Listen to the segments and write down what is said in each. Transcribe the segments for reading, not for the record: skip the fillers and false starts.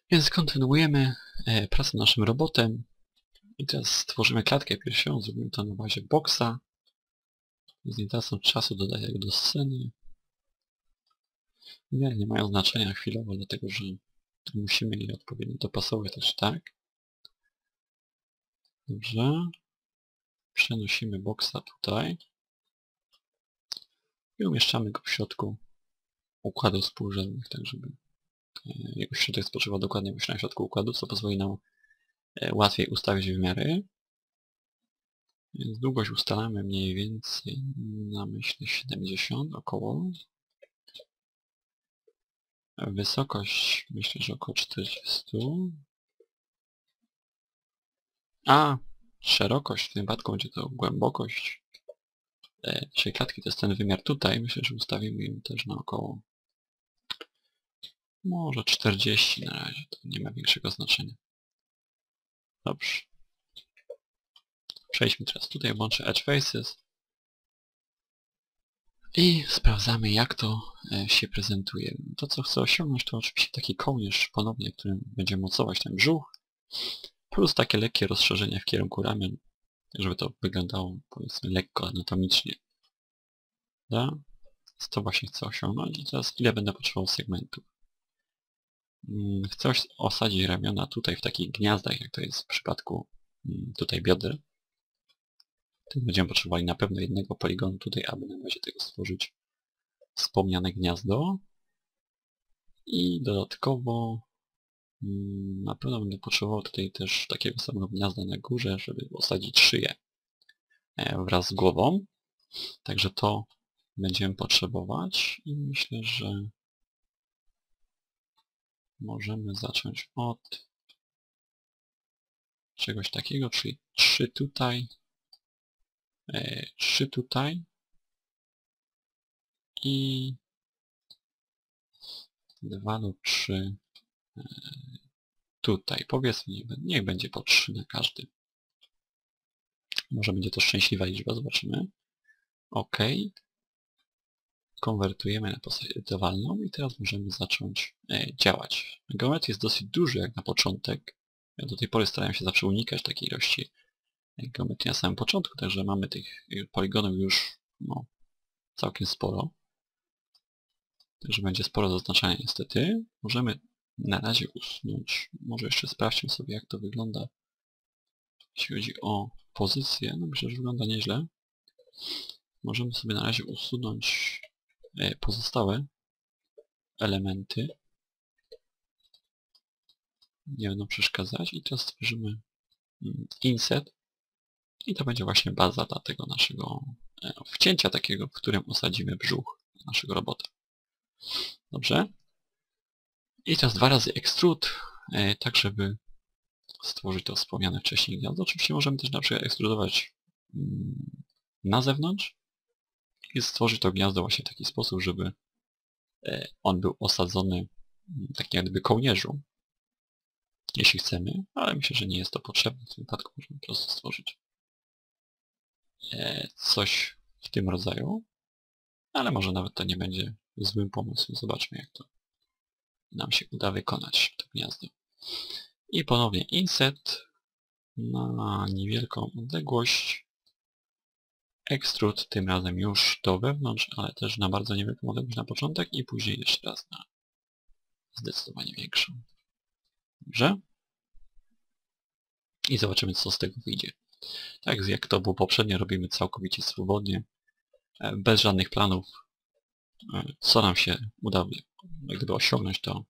Więc kontynuujemy pracę nad naszym robotem i teraz stworzymy klatkę piersiową, zrobimy to na bazie boxa. Z nietracąc czasu dodaję go do sceny. Nie mają znaczenia chwilowo, dlatego że musimy je odpowiednio dopasować też tak. Dobrze. Przenosimy boxa tutaj i umieszczamy go w środku układów współrzędnych, tak żeby jego środek spoczywał dokładnie właśnie na środku układu, co pozwoli nam łatwiej ustawić wymiary. Więc długość ustalamy mniej więcej na myślę 70 około. Wysokość myślę, że około 40. A szerokość w tym wypadku będzie to głębokość naszej klatki, to jest ten wymiar tutaj. Myślę, że ustawimy ją też na około może 40 na razie, to nie ma większego znaczenia. Dobrze. Przejdźmy teraz tutaj, włączę Edge Faces i sprawdzamy, jak to się prezentuje. To, co chcę osiągnąć, to oczywiście taki kołnierz ponownie, którym będzie mocować ten brzuch, plus takie lekkie rozszerzenie w kierunku ramion, żeby to wyglądało, powiedzmy, lekko anatomicznie. Da? To właśnie chcę osiągnąć i teraz ile będę potrzebował segmentów. Chcę osadzić ramiona tutaj w takich gniazdach, jak to jest w przypadku tutaj bioder. Tu będziemy potrzebowali na pewno jednego poligonu tutaj, aby na razie tego stworzyć wspomniane gniazdo. I dodatkowo na pewno będę potrzebował tutaj też takiego samego gniazda na górze, żeby osadzić szyję wraz z głową. Także to będziemy potrzebować i myślę, że możemy zacząć od czegoś takiego, czyli 3 tutaj, 3 tutaj i 2 lub 3 tutaj. Powiedzmy, niech będzie po 3 na każdy. Może będzie to szczęśliwa liczba, zobaczymy. OK. Konwertujemy na postać edytowalną i teraz możemy zacząć działać. Geometrii jest dosyć duży jak na początek. Ja do tej pory starałem się zawsze unikać takiej ilości geometrii na samym początku, także mamy tych poligonów już całkiem sporo. Także będzie sporo zaznaczania niestety. Możemy na razie usunąć. Może jeszcze sprawdźmy sobie, jak to wygląda, jeśli chodzi o pozycję. No myślę, że wygląda nieźle. Możemy sobie na razie usunąć pozostałe elementy. Nie będą przeszkadzać. I teraz stworzymy inset. I to będzie właśnie baza dla tego naszego wcięcia takiego, w którym osadzimy brzuch naszego robota. Dobrze. I teraz 2 razy extrude, tak żeby stworzyć to wspomniane wcześniej gniazdo. Oczywiście możemy też na przykład ekstrudować na zewnątrz i stworzyć to gniazdo właśnie w taki sposób, żeby on był osadzony tak jak gdyby kołnierzu, jeśli chcemy, ale myślę, że nie jest to potrzebne. W tym wypadku możemy po prostu stworzyć coś w tym rodzaju, ale może nawet to nie będzie złym pomysłem. Zobaczmy, jak to nam się uda wykonać, to gniazdo. I ponownie inset na niewielką odległość. Extrude tym razem już do wewnątrz, ale też na bardzo niewielką odległość na początek i później jeszcze raz na zdecydowanie większą. Dobrze? I zobaczymy, co z tego wyjdzie. Tak jak to było poprzednio, robimy całkowicie swobodnie, bez żadnych planów. Co nam się uda jak gdyby osiągnąć, to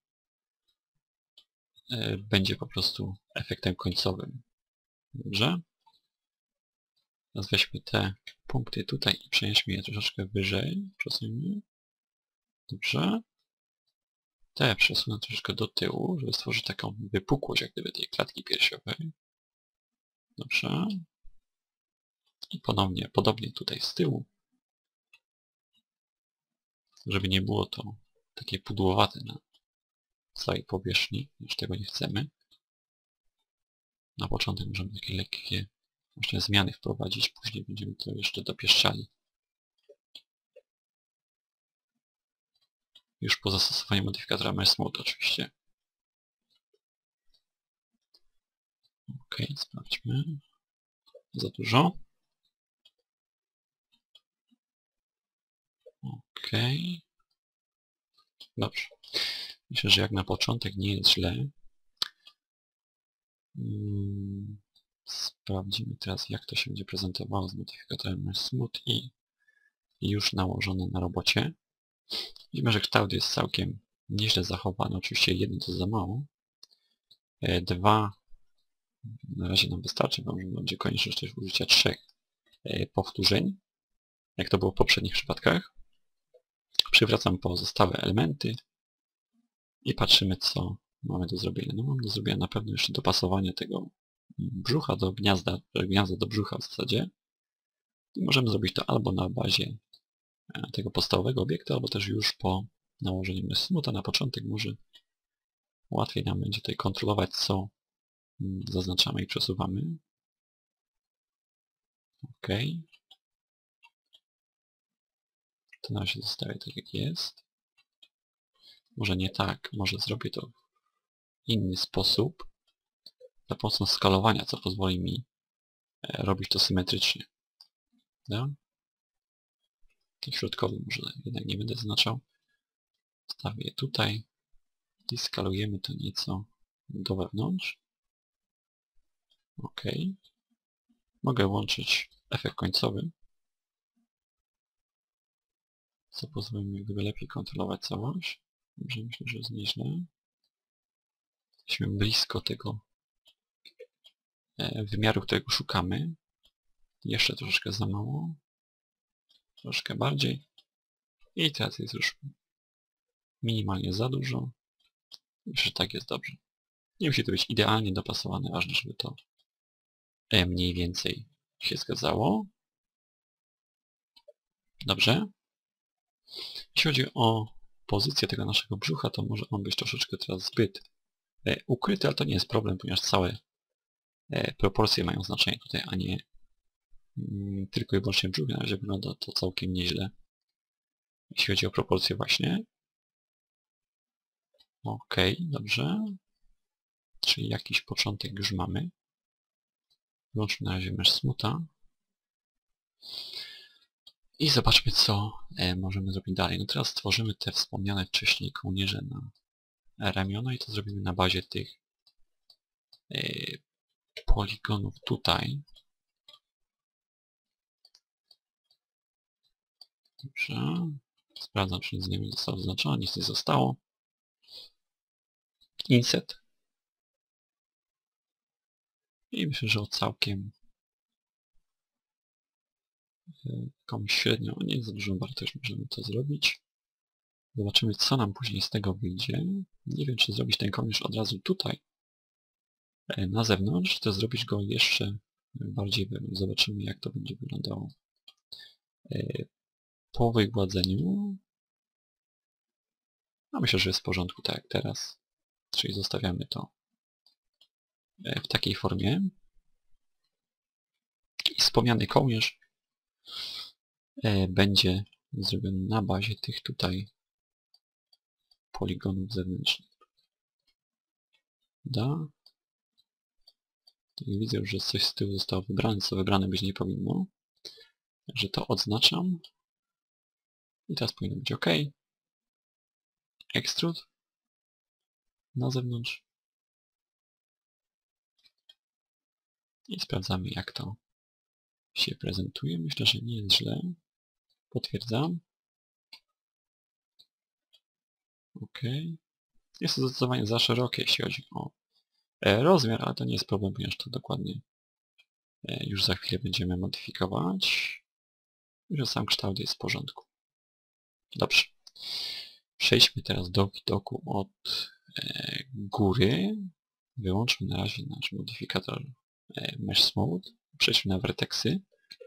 będzie po prostu efektem końcowym. Dobrze? Teraz weźmy te punkty tutaj i przenieśmy je troszeczkę wyżej. Przesuńmy. Dobrze. Te przesunę troszeczkę do tyłu, żeby stworzyć taką wypukłość jak gdyby tej klatki piersiowej. Dobrze. I ponownie, podobnie tutaj z tyłu. Żeby nie było to takie pudłowate na całej powierzchni, już tego nie chcemy. Na początek możemy takie lekkie właśnie zmiany wprowadzić, później będziemy to jeszcze dopieszczali. Już po zastosowaniu modyfikatora Mesh Smooth oczywiście. Ok, sprawdźmy. Za dużo. Ok. Dobrze. Myślę, że jak na początek nie jest źle. Sprawdzimy teraz, jak to się będzie prezentowało z modyfikatorem Smooth i już nałożone na robocie. Widzimy, że kształt jest całkiem nieźle zachowany. Oczywiście 1 to za mało. 2 na razie nam wystarczy, bo będzie konieczność też użycia 3 powtórzeń, jak to było w poprzednich przypadkach. Przywracam pozostałe elementy i patrzymy, co mamy do zrobienia. No, mam do zrobienia na pewno jeszcze dopasowanie tego brzucha do gniazda do brzucha w zasadzie. I możemy zrobić to albo na bazie tego podstawowego obiektu, albo też już po nałożeniu smootha na początek. Może łatwiej nam będzie tutaj kontrolować, co zaznaczamy i przesuwamy. OK. To na razie zostaje tak, jak jest. Może nie tak, może zrobię to w inny sposób, za pomocą skalowania, co pozwoli mi robić to symetrycznie. Da? Środkowy może jednak nie będę zaznaczał. Stawię je tutaj i skalujemy to nieco do wewnątrz. OK. Mogę łączyć efekt końcowy, co pozwoli mi gdyby lepiej kontrolować całość. Dobrze, myślę, że jest nieźle. Jesteśmy blisko tego wymiaru, którego szukamy. Jeszcze troszeczkę za mało. Troszkę bardziej. I teraz jest już minimalnie za dużo. Myślę, że tak jest dobrze. Nie musi to być idealnie dopasowane. Ważne, żeby to mniej więcej się zgadzało. Dobrze. Jeśli chodzi o pozycję tego naszego brzucha, to może on być troszeczkę teraz zbyt ukryty, ale to nie jest problem, ponieważ całe proporcje mają znaczenie tutaj, a nie tylko i wyłącznie brzuch. Na razie wygląda to całkiem nieźle, jeśli chodzi o proporcje właśnie. OK, dobrze. Czyli jakiś początek już mamy. Włączmy na razie Mesh Smootha. I zobaczmy, co możemy zrobić dalej. No teraz stworzymy te wspomniane wcześniej kołnierze na ramiona i to zrobimy na bazie tych poligonów tutaj. Dobrze. Sprawdzam, czy nic nie zostało zaznaczone, nic nie zostało. Inset. I myślę, że o całkiem taką średnią, nie za dużą wartość możemy to zrobić. Zobaczymy, co nam później z tego wyjdzie. Nie wiem, czy zrobić ten kołnierz od razu tutaj na zewnątrz, czy też zrobić go jeszcze bardziej wewnątrz. Zobaczymy, jak to będzie wyglądało po wygładzeniu. No, myślę, że jest w porządku tak jak teraz. Czyli zostawiamy to w takiej formie. I wspomniany kołnierz będzie zrobiony na bazie tych tutaj poligonów zewnętrznych. Da. I widzę, że coś z tyłu zostało wybrane, co wybrane być nie powinno. Także to odznaczam. I teraz powinno być OK. Extrude. Na zewnątrz. I sprawdzamy, jak to się prezentuje. Myślę, że nie jest źle. Potwierdzam. OK. Jest to zdecydowanie za szerokie, jeśli chodzi o rozmiar, ale to nie jest problem, ponieważ to dokładnie już za chwilę będziemy modyfikować. Że sam kształt jest w porządku. Dobrze. Przejdźmy teraz do widoku od góry. Wyłączmy na razie nasz modyfikator Mesh Smooth. Przejdźmy na werteksy.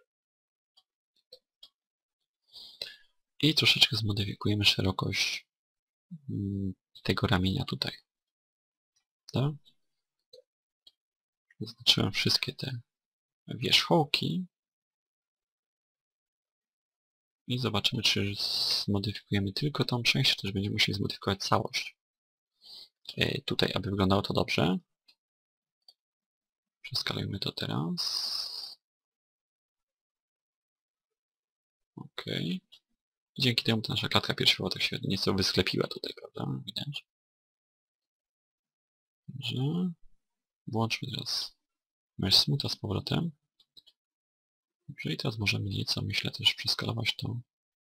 I troszeczkę zmodyfikujemy szerokość tego ramienia tutaj. Tak? Zaznaczyłem wszystkie te wierzchołki. I zobaczymy, czy zmodyfikujemy tylko tą część, czy też będziemy musieli zmodyfikować całość. Tutaj, aby wyglądało to dobrze. Przeskalujmy to teraz. OK. Dzięki temu ta nasza klatka piersiowa tak się nieco wysklepiła tutaj, prawda? Widać. Dobrze. Włączmy teraz Mesh Smootha z powrotem. Dobrze, i teraz możemy nieco, myślę, też przeskalować to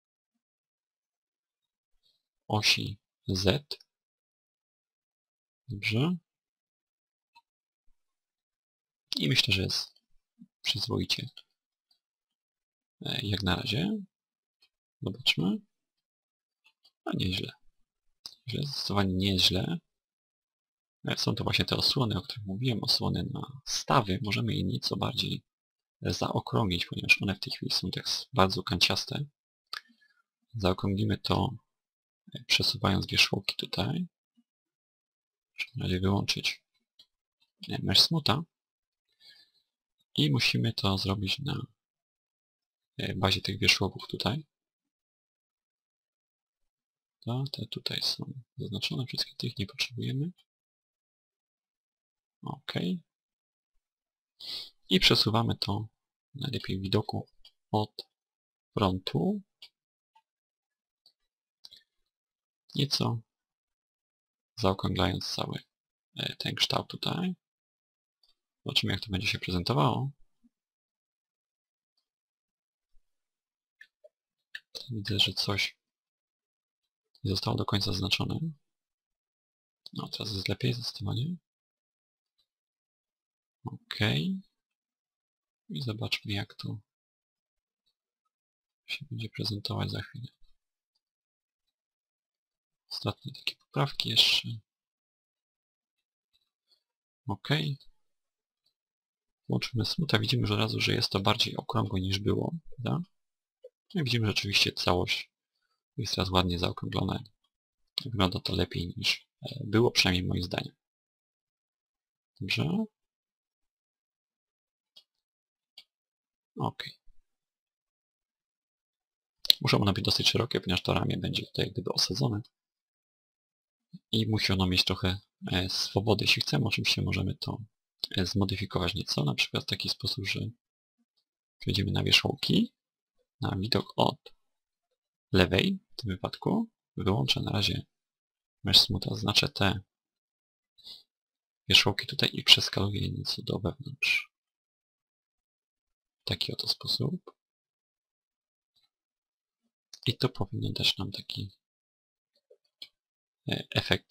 osi Z. Dobrze. I myślę, że jest przyzwoicie. Jak na razie. Zobaczmy. A nieźle. Zdecydowanie nieźle. Są to właśnie te osłony, o których mówiłem, osłony na stawy. Możemy je nieco bardziej zaokrąglić, ponieważ one w tej chwili są tak bardzo kanciaste. Zaokrąglimy to, przesuwając wierzchołki tutaj. Muszę na razie wyłączyć Mesh Smootha. I musimy to zrobić na bazie tych wierzchołków tutaj. Te tutaj są zaznaczone, wszystkich tych nie potrzebujemy. OK. I przesuwamy to najlepiej w widoku od frontu. Nieco zaokrąglając cały ten kształt tutaj. Zobaczymy, jak to będzie się prezentowało. Widzę, że coś nie zostało do końca zaznaczone. No, teraz jest lepiej zdecydowanie. OK. I zobaczmy, jak to się będzie prezentować za chwilę. Ostatnie takie poprawki jeszcze. OK. Włączymy Smootha. Widzimy już od razu, że jest to bardziej okrągłe niż było. Prawda? No i widzimy, że rzeczywiście całość jest teraz ładnie zaokrąglona. Wygląda to lepiej niż było, przynajmniej moim zdaniem. Dobrze. OK. Muszą one być dosyć szerokie, ponieważ to ramię będzie tutaj jak gdyby osadzone. I musi ono mieć trochę swobody. Jeśli chcemy, oczywiście możemy to zmodyfikować nieco, na przykład w taki sposób, że przejdziemy na wierzchołki, na widok od lewej w tym wypadku. Wyłączę na razie Mesh Smootha, zaznaczę te wierzchołki tutaj i przeskaluję je nieco do wewnątrz. W taki oto sposób. I to powinno dać nam taki efekt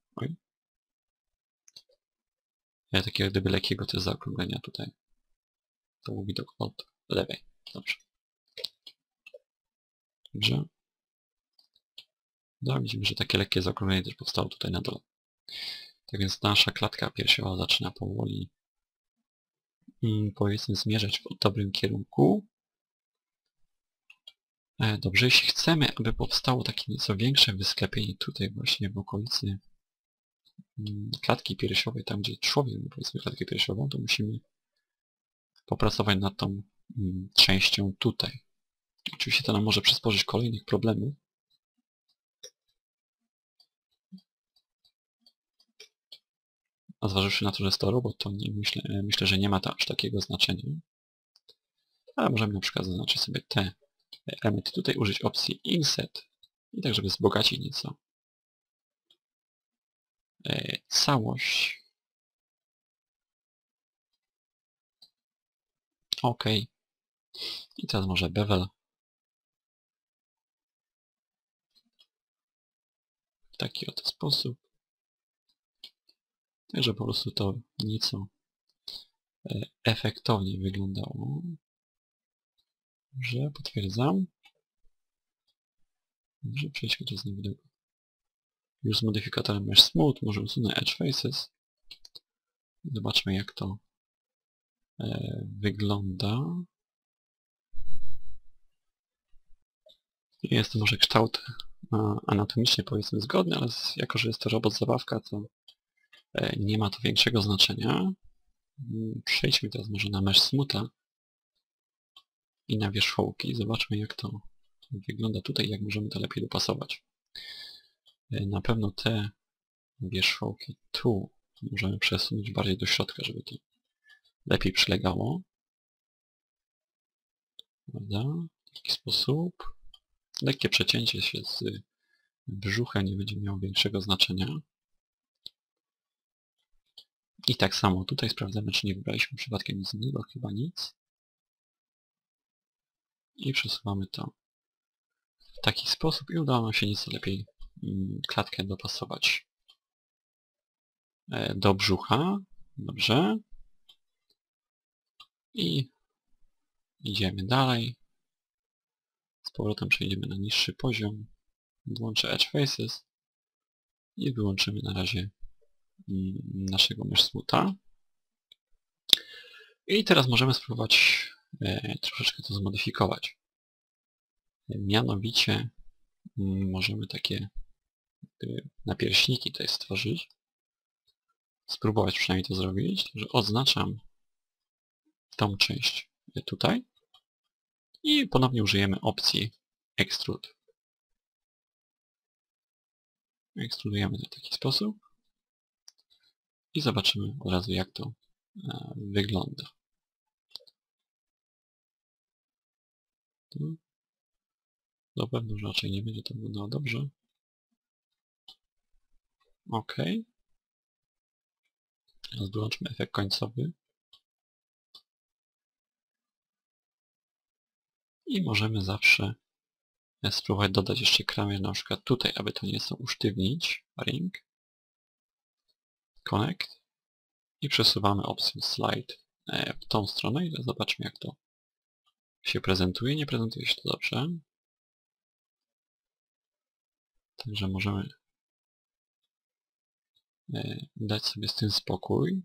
takiego jak gdyby lekkiego też zaokrąglenia tutaj. To był widok od lewej. Dobrze. Dobrze. No, widzimy, że takie lekkie zaokrąglenie też powstało tutaj na dole. Tak więc nasza klatka piersiowa zaczyna powoli powiedzmy zmierzać w dobrym kierunku. Dobrze, jeśli chcemy, aby powstało takie nieco większe wysklepienie tutaj właśnie w okolicy klatki piersiowej, tam gdzie człowiek ma powiedzmy klatkę piersiową, to musimy popracować nad tą częścią tutaj. Oczywiście to nam może przysporzyć kolejnych problemów. A zważywszy na to, że jest to robot, to myślę, że nie ma to aż takiego znaczenia. Ale możemy na przykład zaznaczyć sobie te elementy tutaj, użyć opcji Inset i tak, żeby wzbogacić nieco całość. OK. I teraz może bevel. W taki oto sposób. Tak, żeby po prostu to nieco efektowniej wyglądało. Dobrze, potwierdzam. Dobrze, przejdźmy teraz na widok. Już z modyfikatorem Mesh Smooth może usunę Edge Faces. Zobaczmy, jak to wygląda. Jest to może kształt anatomicznie powiedzmy zgodny, ale jako, że jest to robot zabawka, to nie ma to większego znaczenia. Przejdźmy teraz może na Mesh Smootha i na wierzchołki. Zobaczmy, jak to wygląda tutaj, jak możemy to lepiej dopasować. Na pewno te wierzchołki tu możemy przesunąć bardziej do środka, żeby to lepiej przylegało. Prawda? W taki sposób. Lekkie przecięcie się z brzuchem nie będzie miało większego znaczenia. I tak samo tutaj sprawdzamy, czy nie wybraliśmy przypadkiem nic innego, chyba nic. I przesuwamy to w taki sposób i udało nam się nieco lepiej klatkę dopasować do brzucha. Dobrze. I idziemy dalej. Z powrotem przejdziemy na niższy poziom. Włączę Edge Faces i wyłączymy na razie naszego Mesh Smootha. I teraz możemy spróbować troszeczkę to zmodyfikować. Mianowicie możemy takie napierśniki tutaj stworzyć. Spróbować przynajmniej to zrobić. Także oznaczam tą część tutaj i ponownie użyjemy opcji Extrude. Ekstrudujemy to w taki sposób i zobaczymy od razu, jak to wygląda. Do pewno, że raczej nie będzie to wyglądało dobrze. OK. Teraz wyłączmy efekt końcowy. I możemy zawsze spróbować dodać jeszcze krawędź na przykład tutaj, aby to nieco usztywnić. Ring. Connect. I przesuwamy opcję Slide w tą stronę i zobaczmy, jak to się prezentuje. Nie prezentuje się to dobrze. Także możemy dać sobie z tym spokój.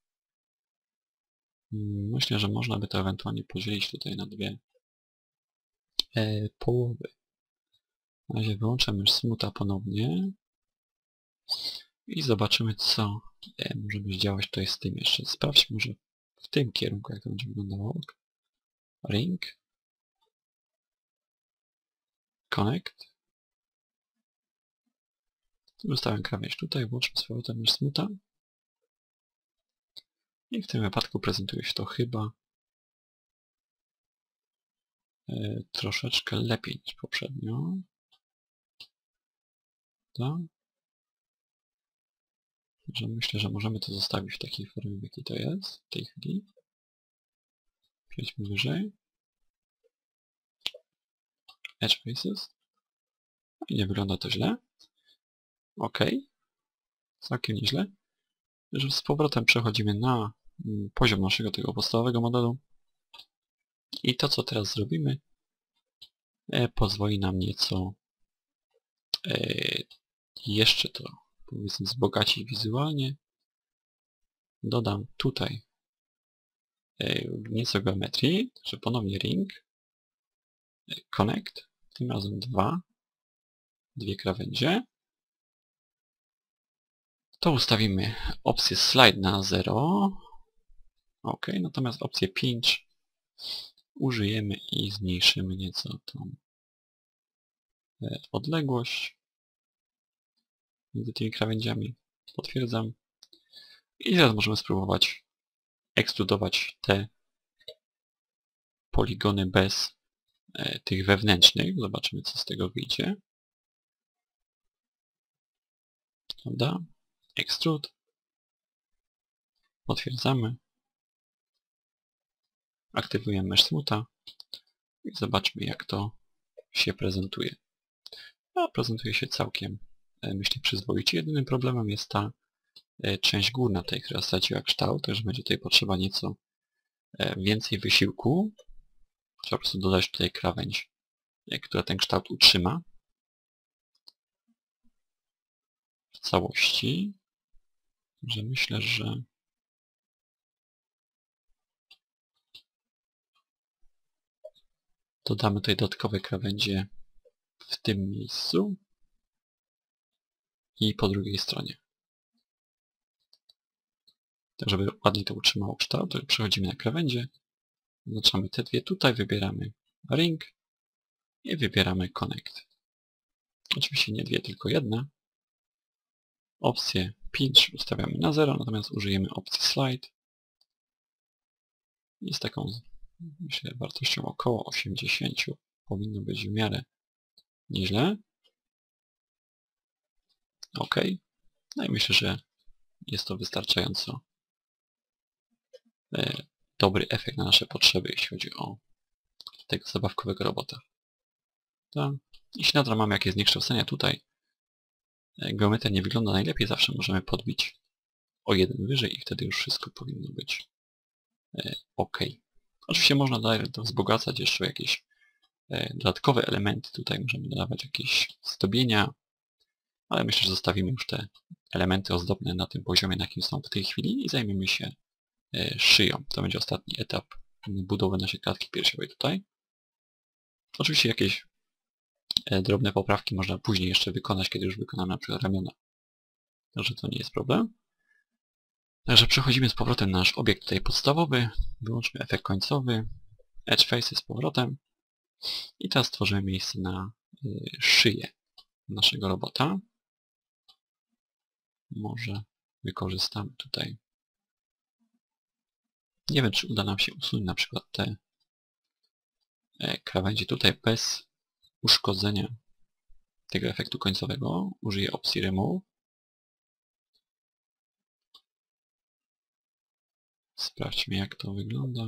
Myślę, że można by to ewentualnie podzielić tutaj na dwie połowy. Na razie wyłączę Mesh Smootha ponownie i zobaczymy, co może być działać tutaj z tym jeszcze. Sprawdźmy może w tym kierunku, jak to będzie wyglądało. Ring. Connect. Ustawiam krawędź tutaj, włączmy z powrotem Mesh Smootha. I w tym wypadku prezentuje się to chyba troszeczkę lepiej niż poprzednio. Tak? Że myślę, że możemy to zostawić w takiej formie, w jakiej to jest w tej chwili. Przejdźmy wyżej. Edge Faces. I nie wygląda to źle. OK. Całkiem nieźle. Że z powrotem przechodzimy na poziom naszego tego podstawowego modelu. I to, co teraz zrobimy, pozwoli nam nieco jeszcze to, powiedzmy, wzbogacić wizualnie. Dodam tutaj nieco geometrii, że ponownie ring, connect, tym razem dwie krawędzie. To ustawimy opcję slide na 0. OK, natomiast opcję pinch użyjemy i zmniejszymy nieco tą odległość między tymi krawędziami. Potwierdzam. I teraz możemy spróbować ekstrudować te poligony bez tych wewnętrznych. Zobaczymy, co z tego wyjdzie. Prawda? Extrude. Potwierdzamy. Aktywujemy Mesh Smootha i zobaczmy, jak to się prezentuje. No, prezentuje się całkiem, myślę, przyzwoicie. Jedynym problemem jest ta część górna tej, która straciła kształt, także będzie tutaj potrzeba nieco więcej wysiłku. Trzeba po prostu dodać tutaj krawędź, która ten kształt utrzyma w całości. Także myślę, że dodamy tutaj dodatkowe krawędzie w tym miejscu i po drugiej stronie. Tak, żeby ładnie to utrzymało kształt, to przechodzimy na krawędzie, zaznaczamy te dwie tutaj, wybieramy ring i wybieramy connect. Oczywiście nie dwie, tylko jedna. Opcję pinch ustawiamy na 0, natomiast użyjemy opcji slide. I z taką, myślę, wartością około 80 powinno być w miarę nieźle. OK. No i myślę, że jest to wystarczająco dobry efekt na nasze potrzeby, jeśli chodzi o tego zabawkowego robota. To, jeśli nadal mamy jakieś zniekształcenia tutaj, geometria nie wygląda najlepiej, zawsze możemy podbić o jeden wyżej i wtedy już wszystko powinno być OK. Oczywiście można dalej to wzbogacać jeszcze o jakieś dodatkowe elementy. Tutaj możemy dodawać jakieś zdobienia, ale myślę, że zostawimy już te elementy ozdobne na tym poziomie, na jakim są w tej chwili i zajmiemy się szyją. To będzie ostatni etap budowy naszej klatki piersiowej tutaj. Oczywiście jakieś drobne poprawki można później jeszcze wykonać, kiedy już wykonamy na przykład ramiona. Także to nie jest problem. Także przechodzimy z powrotem na nasz obiekt tutaj podstawowy. Wyłączmy efekt końcowy. Edge Face z powrotem. I teraz stworzymy miejsce na szyję naszego robota. Może wykorzystamy tutaj. Nie wiem, czy uda nam się usunąć na przykład te krawędzie tutaj bez uszkodzenia tego efektu końcowego. Użyję opcji Remove. Sprawdźmy, jak to wygląda.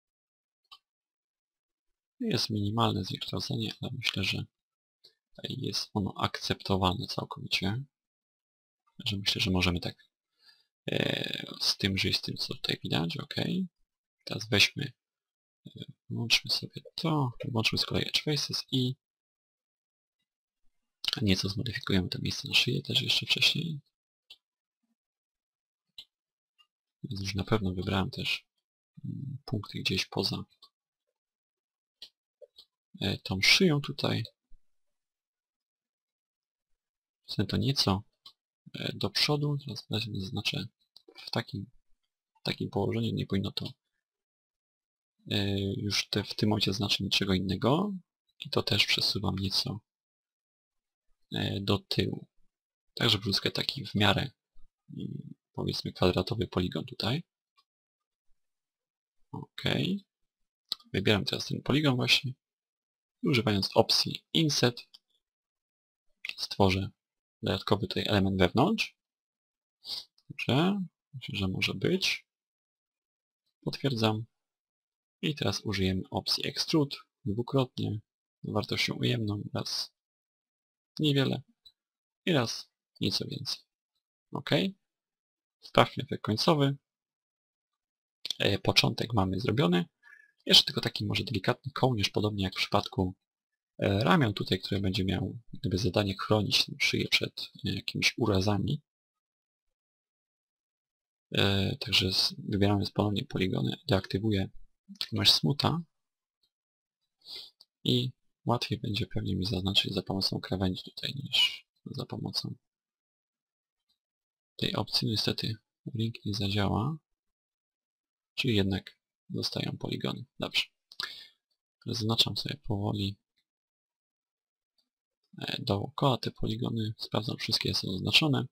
Jest minimalne zniekształcenie, ale myślę, że jest ono akceptowalne całkowicie. Że myślę, że możemy tak z tym żyć, z tym, co tutaj widać. OK. Teraz weźmy, włączmy sobie to, włączmy z kolei Edge Faces i nieco zmodyfikujemy to miejsce na szyję też jeszcze wcześniej. Więc już na pewno wybrałem też punkty gdzieś poza tą szyją tutaj. Chcę to nieco do przodu. Teraz zaznaczę w takim położeniu. Nie powinno to już w tym momencie znaczyć niczego innego. I to też przesuwam nieco do tyłu. Tak, żeby uzyskać taki w miarę powiedzmy kwadratowy poligon tutaj. OK. Wybieram teraz ten poligon właśnie. Używając opcji Inset stworzę dodatkowy tutaj element wewnątrz. Dobrze. Myślę, że może być. Potwierdzam. I teraz użyjemy opcji Extrude dwukrotnie z wartością ujemną. Raz niewiele i raz nieco więcej. OK. Sprawdźmy efekt końcowy. Początek mamy zrobiony. Jeszcze tylko taki może delikatny kołnierz, podobnie jak w przypadku ramion tutaj, które będzie miał gdyby zadanie chronić szyję przed jakimiś urazami. Także wybieramy ponownie poligony, deaktywuję mesh smootha i łatwiej będzie pewnie mi zaznaczyć za pomocą krawędzi tutaj niż za pomocą tej opcji. Niestety link nie zadziała, czyli jednak zostają poligony. Dobrze. Zaznaczam sobie powoli dookoła te poligony. Sprawdzam, wszystkie są zaznaczone.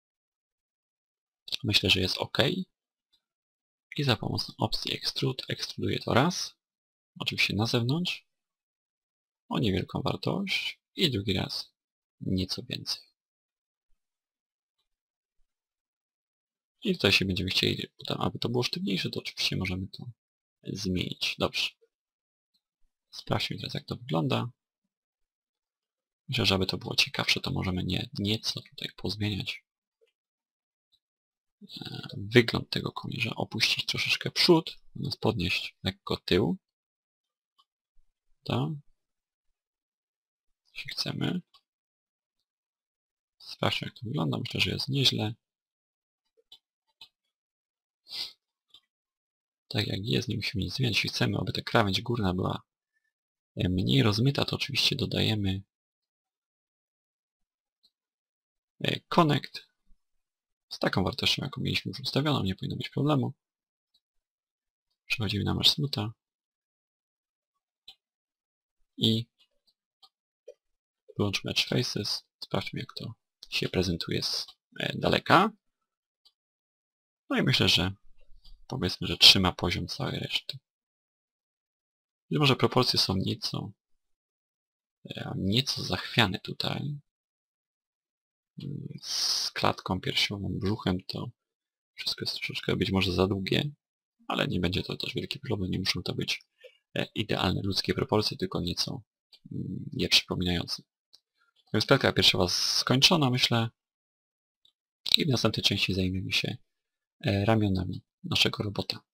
Myślę, że jest OK. I za pomocą opcji Extrude ekstruduję to raz. Oczywiście na zewnątrz. O niewielką wartość. I drugi raz nieco więcej. I tutaj się będziemy chcieli, aby to było sztywniejsze, to oczywiście możemy to zmienić. Dobrze. Sprawdźmy teraz, jak to wygląda. Myślę, że aby to było ciekawsze, to możemy nieco tutaj pozmieniać wygląd tego kołnierza, opuścić troszeczkę przód, natomiast podnieść lekko tył. Tak. Jeśli chcemy. Sprawdźmy, jak to wygląda. Myślę, że jest nieźle. Tak jak jest, nie musimy nic zmieniać. Jeśli chcemy, aby ta krawędź górna była mniej rozmyta, to oczywiście dodajemy connect z taką wartością, jaką mieliśmy już ustawioną. Nie powinno być problemu. Przechodzimy na mesh smootha i wyłączmy Edge Faces. Sprawdźmy, jak to się prezentuje z daleka. No i myślę, że powiedzmy, że trzyma poziom całej reszty. Być może proporcje są nieco zachwiane tutaj. Z klatką piersiową, brzuchem to wszystko jest troszeczkę być może za długie, ale nie będzie to też wielki problem, nie muszą to być idealne ludzkie proporcje, tylko nieco je przypominające. Więc klatka piersiowa skończona, myślę, i w następnej części zajmiemy się ramionami naszego robota.